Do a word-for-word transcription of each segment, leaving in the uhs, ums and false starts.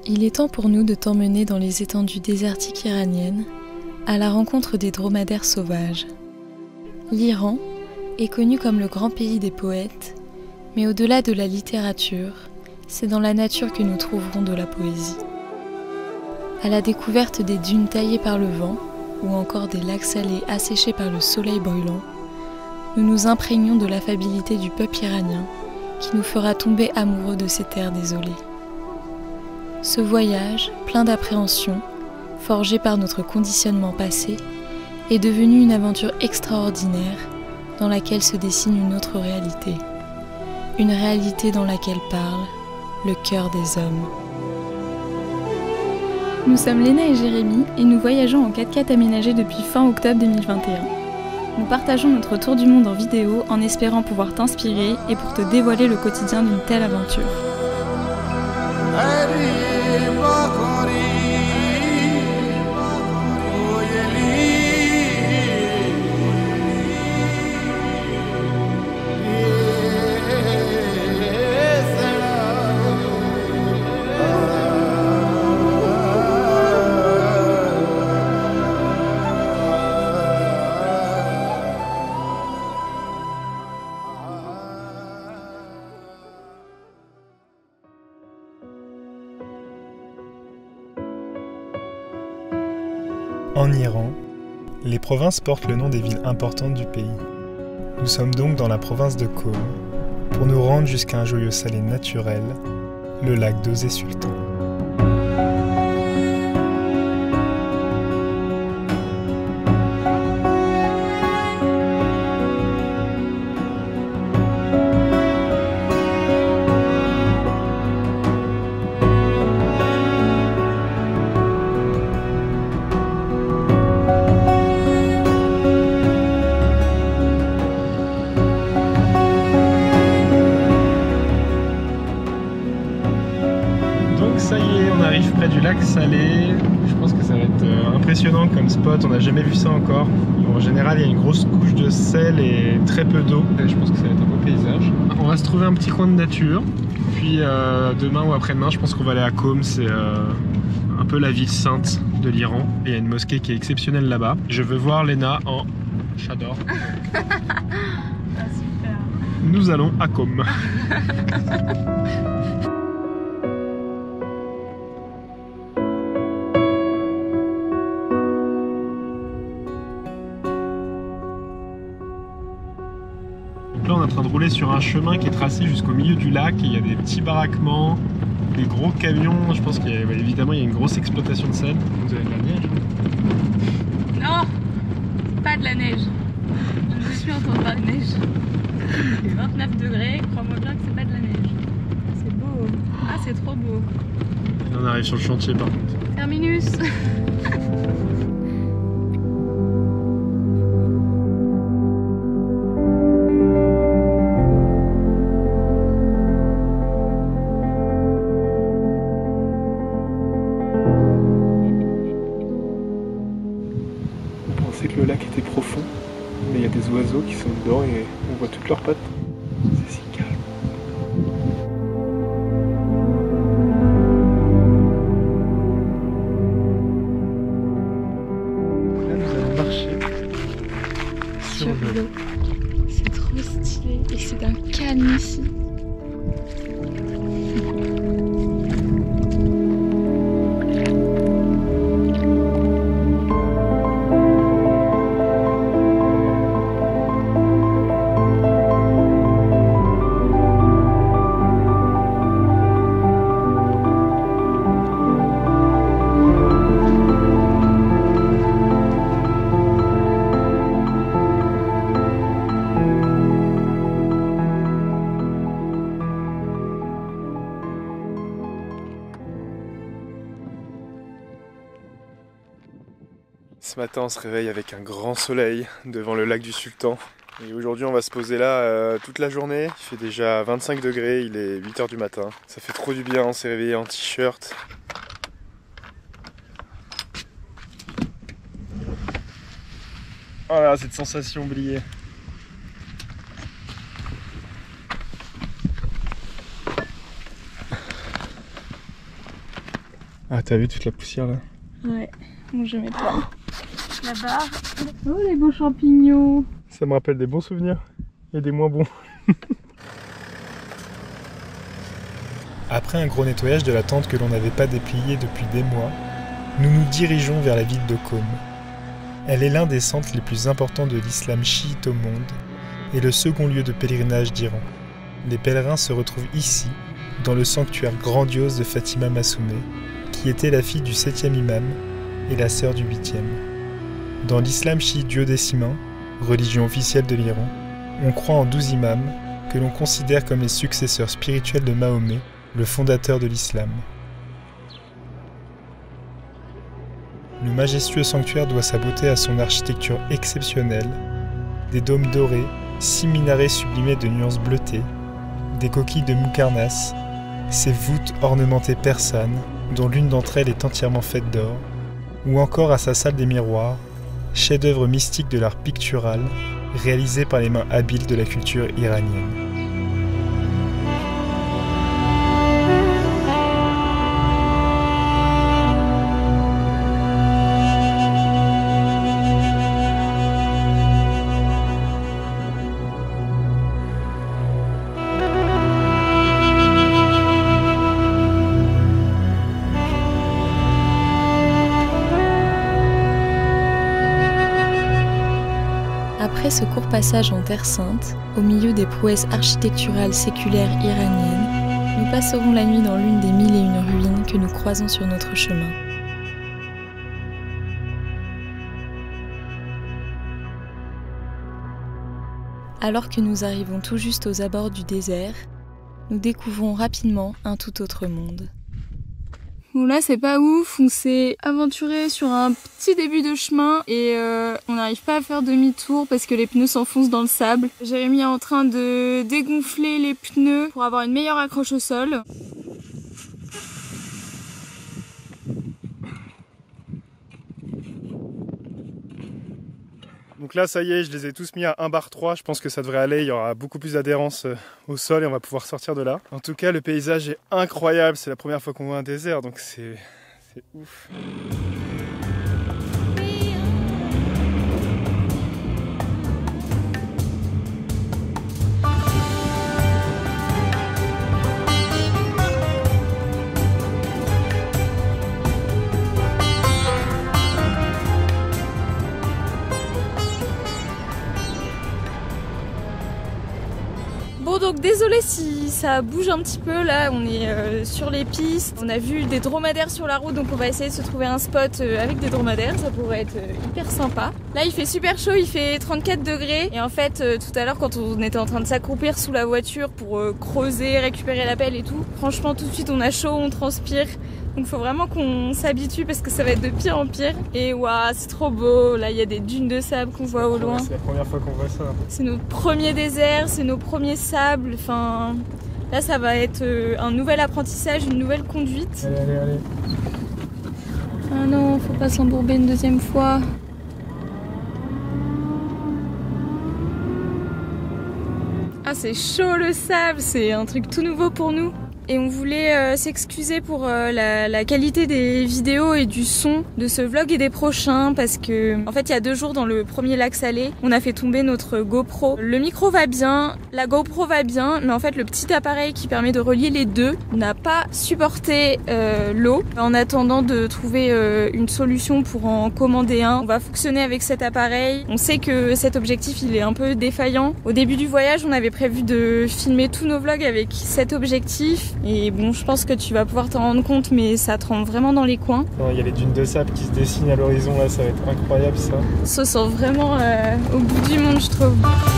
Il est temps pour nous de t'emmener dans les étendues désertiques iraniennes, à la rencontre des dromadaires sauvages. L'Iran est connu comme le grand pays des poètes, mais au-delà de la littérature, c'est dans la nature que nous trouverons de la poésie. À la découverte des dunes taillées par le vent, ou encore des lacs salés asséchés par le soleil brûlant, nous nous imprégnons de l'affabilité du peuple iranien, qui nous fera tomber amoureux de ces terres désolées. Ce voyage, plein d'appréhension, forgé par notre conditionnement passé, est devenu une aventure extraordinaire dans laquelle se dessine une autre réalité. Une réalité dans laquelle parle le cœur des hommes. Nous sommes Léna et Jérémy et nous voyageons en quatre-quatre aménagé depuis fin octobre deux mille vingt et un. Nous partageons notre tour du monde en vidéo en espérant pouvoir t'inspirer et pour te dévoiler le quotidien d'une telle aventure. En Iran, les provinces portent le nom des villes importantes du pays. Nous sommes donc dans la province de Qom, pour nous rendre jusqu'à un joyau salé naturel, le lac d'Ozeh-Sultan. Ça y est, on arrive près du lac Salé. Je pense que ça va être euh, impressionnant comme spot, on n'a jamais vu ça encore. En général, il y a une grosse couche de sel et très peu d'eau. Je pense que ça va être un beau paysage. On va se trouver un petit coin de nature. Puis euh, demain ou après-demain, je pense qu'on va aller à Qom. C'est euh, un peu la ville sainte de l'Iran. Il y a une mosquée qui est exceptionnelle là-bas. Je veux voir Léna en chador. Ah, super. Nous allons à Qom. Là, on est en train de rouler sur un chemin qui est tracé jusqu'au milieu du lac. Et il y a des petits baraquements, des gros camions. Je pense qu'évidemment, il y a une grosse exploitation de sel. Vous avez de la neige? Non, c'est pas de la neige. Je ne suis entendu pas de neige. vingt-neuf degrés, crois-moi bien que c'est pas de la neige. C'est beau. Ah, c'est trop beau. Et là, on arrive sur le chantier par contre. Terminus. On pensait que le lac était profond, mais il y a des oiseaux qui sont dedans et on voit toutes leurs pattes. C'est si calme. Là, nous allons marcher sur l'eau. C'est trop stylé et c'est d'un calme ici. Ce matin, on se réveille avec un grand soleil devant le lac du Sultan. Et aujourd'hui, on va se poser là euh, toute la journée. Il fait déjà vingt-cinq degrés, il est huit heures du matin. Ça fait trop du bien, on s'est réveillé en t-shirt. Oh là, cette sensation oubliée. Ah, t'as vu toute la poussière là? Ouais, bon je mets pas la barre. Oh les beaux champignons! Ça me rappelle des bons souvenirs et des moins bons. Après un gros nettoyage de la tente que l'on n'avait pas dépliée depuis des mois, nous nous dirigeons vers la ville de Qom. Elle est l'un des centres les plus importants de l'islam chiite au monde et le second lieu de pèlerinage d'Iran. Les pèlerins se retrouvent ici, dans le sanctuaire grandiose de Fatima Massoumeh, qui était la fille du septième imam et la sœur du huitième. Dans l'islam chiite duodécimain, religion officielle de l'Iran, on croit en douze imams que l'on considère comme les successeurs spirituels de Mahomet, le fondateur de l'islam. Le majestueux sanctuaire doit sa beauté à son architecture exceptionnelle, des dômes dorés, six minarets sublimés de nuances bleutées, des coquilles de Moukarnas, ses voûtes ornementées persanes, dont l'une d'entre elles est entièrement faite d'or, ou encore à sa salle des miroirs, chef-d'œuvre mystique de l'art pictural, réalisé par les mains habiles de la culture iranienne. Après ce court passage en Terre Sainte, au milieu des prouesses architecturales séculaires iraniennes, nous passerons la nuit dans l'une des mille et une ruines que nous croisons sur notre chemin. Alors que nous arrivons tout juste aux abords du désert, nous découvrons rapidement un tout autre monde. Bon là c'est pas ouf, on s'est aventuré sur un petit début de chemin et euh, on n'arrive pas à faire demi-tour parce que les pneus s'enfoncent dans le sable. Jérémy est en train de dégonfler les pneus pour avoir une meilleure accroche au sol. Donc là, ça y est, je les ai tous mis à un bar trois. Je pense que ça devrait aller. Il y aura beaucoup plus d'adhérence au sol et on va pouvoir sortir de là. En tout cas, le paysage est incroyable. C'est la première fois qu'on voit un désert, donc c'est c'est ouf. Bon donc désolé si ça bouge un petit peu, là on est euh, sur les pistes, on a vu des dromadaires sur la route donc on va essayer de se trouver un spot euh, avec des dromadaires, ça pourrait être euh, hyper sympa. Là il fait super chaud, il fait trente-quatre degrés et en fait euh, tout à l'heure quand on était en train de s'accroupir sous la voiture pour euh, creuser, récupérer la pelle et tout, franchement tout de suite on a chaud, on transpire. Donc faut vraiment qu'on s'habitue parce que ça va être de pire en pire. Et waouh, c'est trop beau. Là, il y a des dunes de sable qu'on voit au loin. C'est la première fois qu'on voit ça. C'est notre premier désert, c'est nos premiers sables. Enfin, là, ça va être un nouvel apprentissage, une nouvelle conduite. Allez, allez, allez. Ah non, faut pas s'embourber une deuxième fois. Ah, c'est chaud le sable, c'est un truc tout nouveau pour nous. Et on voulait euh, s'excuser pour euh, la, la qualité des vidéos et du son de ce vlog et des prochains parce que en fait il y a deux jours dans le premier lac salé on a fait tomber notre GoPro. Le micro va bien, la GoPro va bien, mais en fait le petit appareil qui permet de relier les deux n'a pas supporté euh, l'eau. En attendant de trouver euh, une solution pour en commander un, on va fonctionner avec cet appareil. On sait que cet objectif il est un peu défaillant. Au début du voyage on avait prévu de filmer tous nos vlogs avec cet objectif. Et bon, je pense que tu vas pouvoir t'en rendre compte, mais ça trempe vraiment dans les coins. Il y a les dunes de sable qui se dessinent à l'horizon, là, ça va être incroyable ça. Ça sent vraiment euh, au bout du monde, je trouve.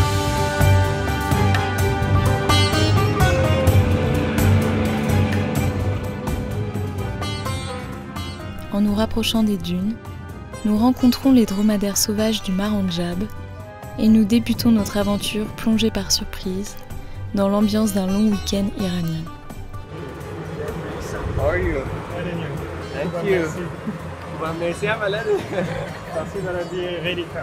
En nous rapprochant des dunes, nous rencontrons les dromadaires sauvages du Maranjab et nous débutons notre aventure plongée par surprise dans l'ambiance d'un long week-end iranien. How are you? Thank you. Merci بلدی خیلی کم.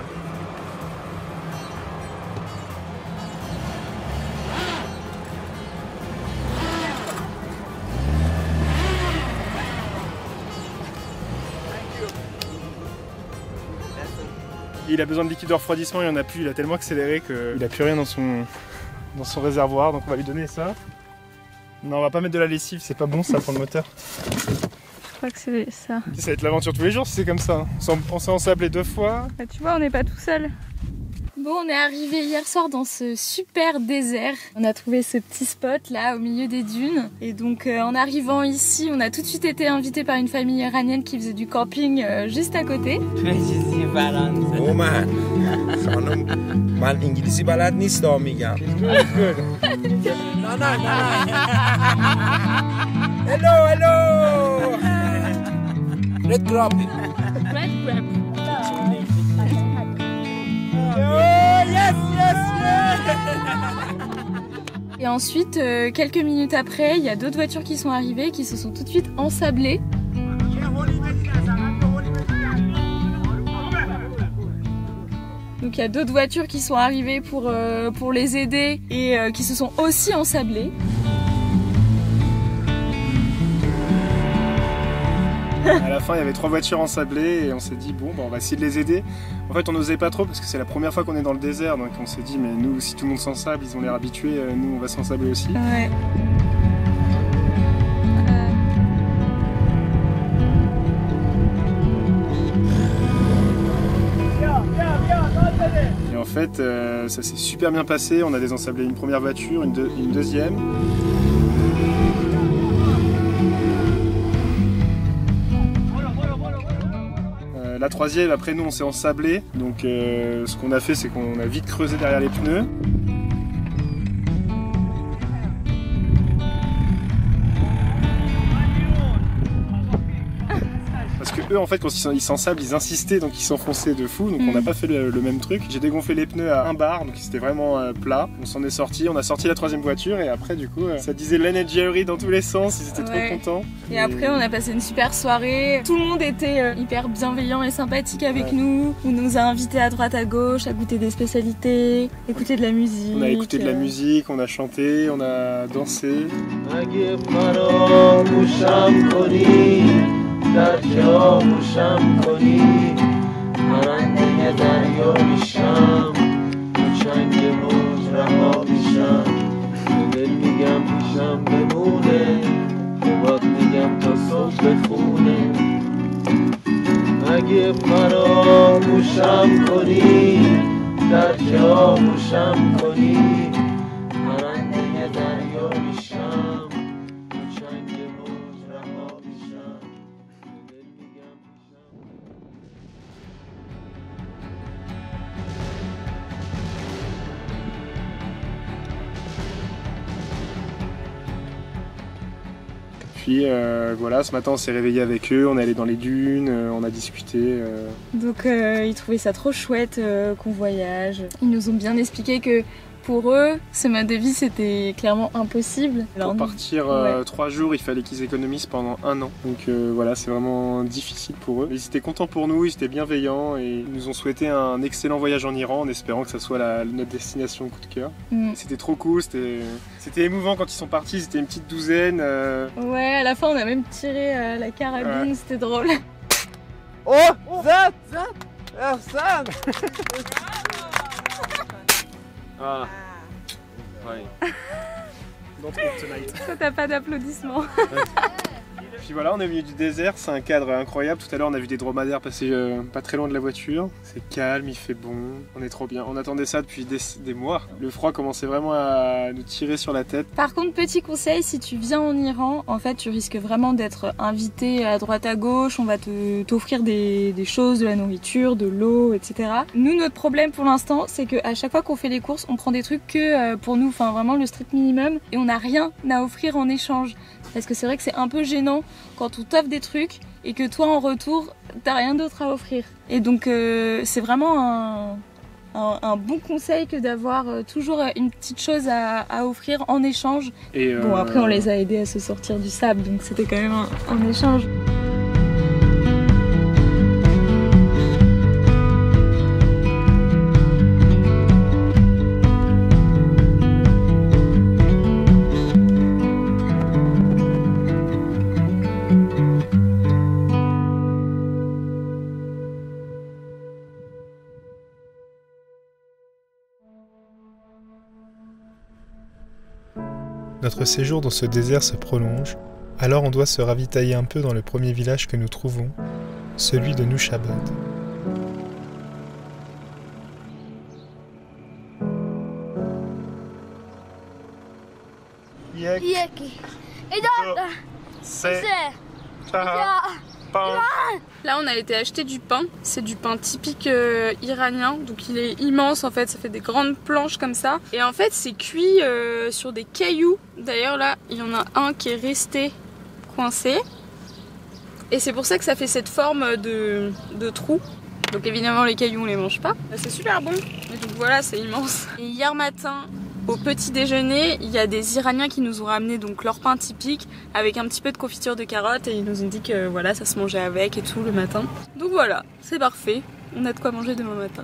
Et il a besoin de liquide de refroidissement, il en a plus, il a tellement accéléré qu'il a plus rien dans son, dans son réservoir, donc on va lui donner ça. Non, on va pas mettre de la lessive, c'est pas bon ça pour le moteur. Je crois que c'est ça. Ça va être l'aventure tous les jours si c'est comme ça. On s'est ensablé deux fois. Bah, tu vois, on n'est pas tout seul. Bon, on est arrivé hier soir dans ce super désert. On a trouvé ce petit spot là au milieu des dunes. Et donc euh, en arrivant ici, on a tout de suite été invité par une famille iranienne qui faisait du camping euh, juste à côté. Oh man, خانم من انگلیسی بلد نیستم میگم. نه نه نه. Hello hello. Red grape. Red grape. Oh yes yes yes. Et ensuite, euh, quelques minutes après, il y a d'autres voitures qui sont arrivées, qui se sont tout de suite ensablées. Donc il y a d'autres voitures qui sont arrivées pour, euh, pour les aider et euh, qui se sont aussi ensablées. À la fin, il y avait trois voitures ensablées et on s'est dit bon, bah, on va essayer de les aider. En fait, on n'osait pas trop parce que c'est la première fois qu'on est dans le désert, donc on s'est dit mais nous, si tout le monde s'ensable, ils ont l'air habitués, nous on va s'ensabler aussi. Ouais. Et en fait, euh, ça s'est super bien passé. On a désensablé une première voiture, une, deux, une deuxième. Euh, la troisième, après nous, on s'est ensablé. Donc, euh, ce qu'on a fait, c'est qu'on a vite creusé derrière les pneus. Eux en fait quand ils s'ensablent ils insistaient donc ils s'enfonçaient de fou donc mmh. on n'a pas fait le, le même truc. J'ai dégonflé les pneus à un bar donc c'était vraiment euh, plat. On s'en est sorti, on a sorti la troisième voiture et après du coup euh, ça disait l'Energy dans tous les sens, ils étaient ouais. trop contents. Et, et après on a passé une super soirée, tout le monde était euh, hyper bienveillant et sympathique avec ouais. nous. On nous a invités à droite à gauche à goûter des spécialités, écouter de la musique. On a écouté de la musique, on a chanté, on a dansé. در جاموشم کنی پرنده دریا میشم تو چنگ موج رها میشم دل میگم پیشم بمونه باد میگم تا صبح بخونه اگه فراموشم کنی در جاموشم کنی پرنده دریا میشم تو چنگ موج رها میشم. Puis euh, voilà, ce matin on s'est réveillé avec eux, on est allé dans les dunes, euh, on a discuté. Euh... Donc euh, ils trouvaient ça trop chouette euh, qu'on voyage. Ils nous ont bien expliqué que pour eux, ce mode de vie c'était clairement impossible. Pour Alors, partir euh, ouais. trois jours, il fallait qu'ils économisent pendant un an. Donc euh, voilà, c'est vraiment difficile pour eux. Ils étaient contents pour nous, ils étaient bienveillants et ils nous ont souhaité un excellent voyage en Iran en espérant que ça soit la, notre destination coup de cœur. Mm. C'était trop cool, c'était émouvant quand ils sont partis, c'était une petite douzaine. Euh... Ouais, à la fin on a même tiré euh, la carabine, ouais. C'était drôle. Oh, Zat, Zat, Ersan. Ah. Ouais. Don't talk tonight. Toi t'as pas d'applaudissements. Ouais. Puis voilà, on est au milieu du désert, c'est un cadre incroyable. Tout à l'heure on a vu des dromadaires passer euh, pas très loin de la voiture. C'est calme, il fait bon, on est trop bien. On attendait ça depuis des, des mois. Le froid commençait vraiment à nous tirer sur la tête. Par contre, petit conseil, si tu viens en Iran, en fait tu risques vraiment d'être invité à droite à gauche. On va te t'offrir des, des choses, de la nourriture, de l'eau, et cetera. Nous, notre problème pour l'instant, c'est qu'à chaque fois qu'on fait les courses, on prend des trucs que euh, pour nous, enfin vraiment le strict minimum. Et on n'a rien à offrir en échange. Parce que c'est vrai que c'est un peu gênant quand on t'offre des trucs et que toi en retour t'as rien d'autre à offrir. Et donc euh, c'est vraiment un, un, un bon conseil que d'avoir euh, toujours une petite chose à, à offrir en échange. Et euh... Bon après on les a aidés à se sortir du sable donc c'était quand même un, un échange. Notre séjour dans ce désert se prolonge, alors on doit se ravitailler un peu dans le premier village que nous trouvons, celui de Nushabad. Là on a été acheter du pain, c'est du pain typique euh, iranien, donc il est immense en fait, ça fait des grandes planches comme ça. Et en fait c'est cuit euh, sur des cailloux, d'ailleurs là il y en a un qui est resté coincé. Et c'est pour ça que ça fait cette forme de, de trou. Donc évidemment les cailloux on les mange pas, c'est super bon. Et donc voilà, c'est immense. Et hier matin, au petit déjeuner, il y a des Iraniens qui nous ont ramené donc leur pain typique avec un petit peu de confiture de carottes et ils nous ont dit que voilà, ça se mangeait avec et tout le matin. Donc voilà, c'est parfait, on a de quoi manger demain matin.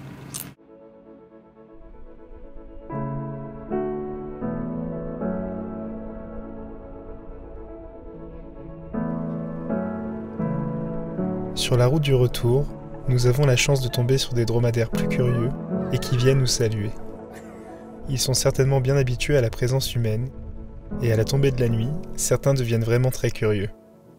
Sur la route du retour, nous avons la chance de tomber sur des dromadaires plus curieux et qui viennent nous saluer. Ils sont certainement bien habitués à la présence humaine, et à la tombée de la nuit, certains deviennent vraiment très curieux.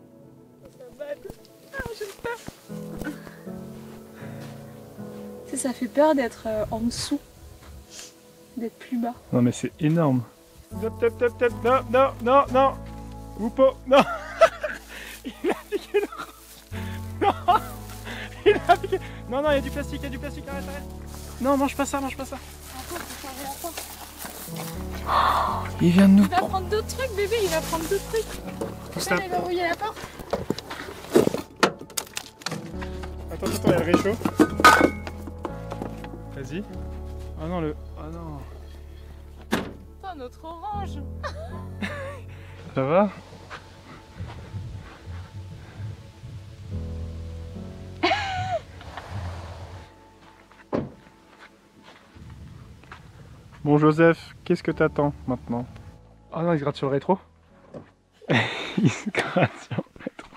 Ça fait peur d'être en dessous, d'être plus bas. Non mais c'est énorme. Top, top, top, top, non, non, non, non, Oupo, non. Il a piqué le... Non, il a piqué... Non, non, il y a du plastique, il y a du plastique, arrête, arrête. Non, mange pas ça, mange pas ça. Il vient de nous... Il va prendre d'autres trucs, bébé, il va prendre d'autres trucs. Pousse la... Il va verrouiller la porte. Attends, attends, il y a le réchaud. Vas-y. Ah non, le... Ah non. Oh, notre orange. Ça va? Bon Joseph, qu'est-ce que t'attends maintenant? Ah non, il se gratte sur le rétro. Il se gratte sur le rétro.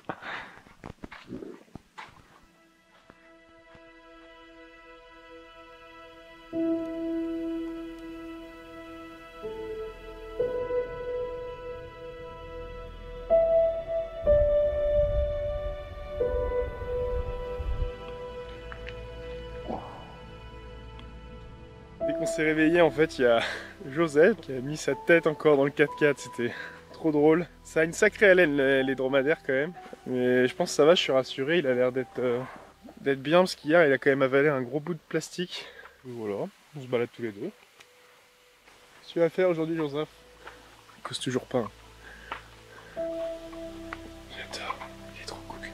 Dès qu'on s'est réveillé, en fait, il y a Joseph qui a mis sa tête encore dans le quatre quatre, c'était trop drôle. Ça a une sacrée haleine les dromadaires quand même, mais je pense que ça va, je suis rassuré, il a l'air d'être euh, d'être bien parce qu'hier il a quand même avalé un gros bout de plastique. Voilà, on se balade tous les deux. Qu'est-ce que tu vas faire aujourd'hui Joseph? Il cause toujours pas. Hein. J'adore, il est trop cool.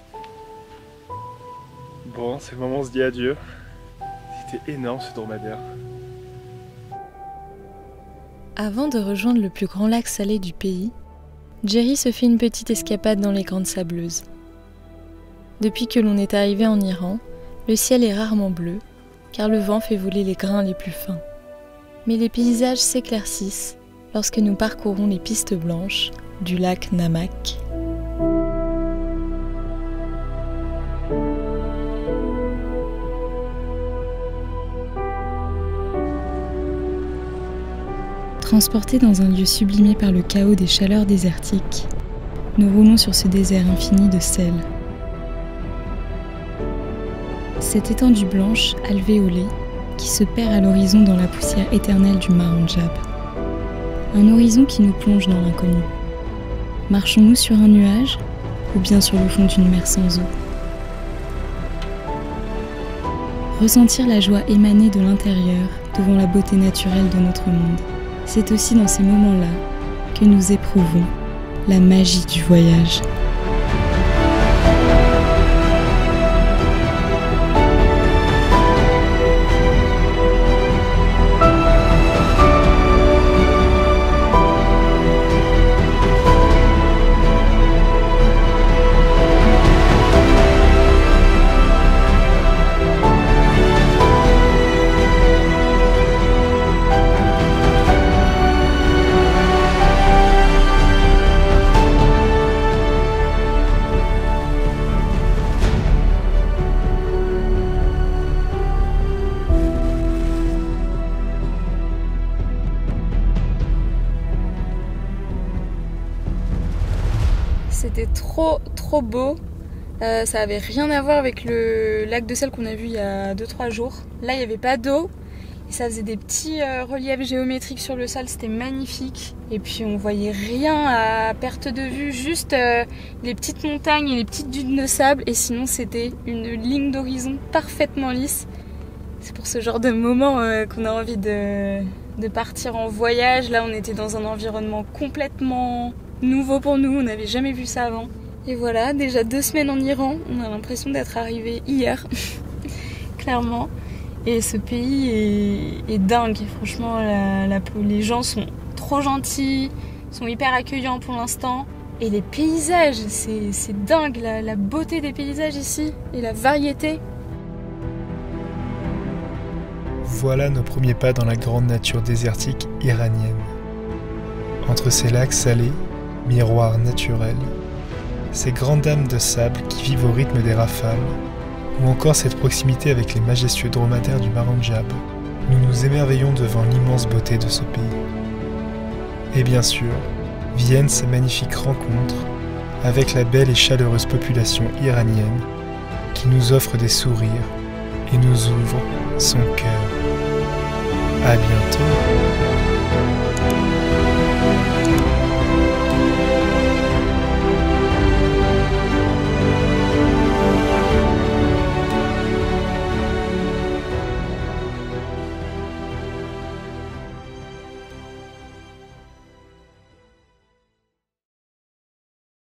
Bon, c'est le moment, on se dit adieu. C'était énorme ce dromadaire. Avant de rejoindre le plus grand lac salé du pays, Jerry se fait une petite escapade dans les Grandes Sableuses. Depuis que l'on est arrivé en Iran, le ciel est rarement bleu, car le vent fait voler les grains les plus fins. Mais les paysages s'éclaircissent lorsque nous parcourons les pistes blanches du lac Namak. Transportés dans un lieu sublimé par le chaos des chaleurs désertiques, nous roulons sur ce désert infini de sel. Cette étendue blanche, alvéolée, qui se perd à l'horizon dans la poussière éternelle du Maranjab. Un horizon qui nous plonge dans l'inconnu. Marchons-nous sur un nuage ou bien sur le fond d'une mer sans eau? Ressentir la joie émanée de l'intérieur devant la beauté naturelle de notre monde. C'est aussi dans ces moments-là que nous éprouvons la magie du voyage. C'était trop trop beau. Euh, ça avait rien à voir avec le lac de sel qu'on a vu il y a deux trois jours. Là il n'y avait pas d'eau. Et ça faisait des petits euh, reliefs géométriques sur le sol, c'était magnifique. Et puis on voyait rien à perte de vue, juste euh, les petites montagnes et les petites dunes de sable. Et sinon c'était une ligne d'horizon parfaitement lisse. C'est pour ce genre de moment euh, qu'on a envie de, de partir en voyage. Là on était dans un environnement complètement nouveau pour nous, on n'avait jamais vu ça avant. Et voilà, déjà deux semaines en Iran, on a l'impression d'être arrivé hier, clairement. Et ce pays est, est dingue, franchement, la, la, les gens sont trop gentils, sont hyper accueillants pour l'instant. Et les paysages, c'est dingue, la, la beauté des paysages ici et la variété. Voilà nos premiers pas dans la grande nature désertique iranienne. Entre ces lacs salés, miroirs naturels, ces grandes dames de sable qui vivent au rythme des rafales, ou encore cette proximité avec les majestueux dromadaires du Maranjab, nous nous émerveillons devant l'immense beauté de ce pays. Et bien sûr, viennent ces magnifiques rencontres avec la belle et chaleureuse population iranienne qui nous offre des sourires et nous ouvre son cœur. À bientôt.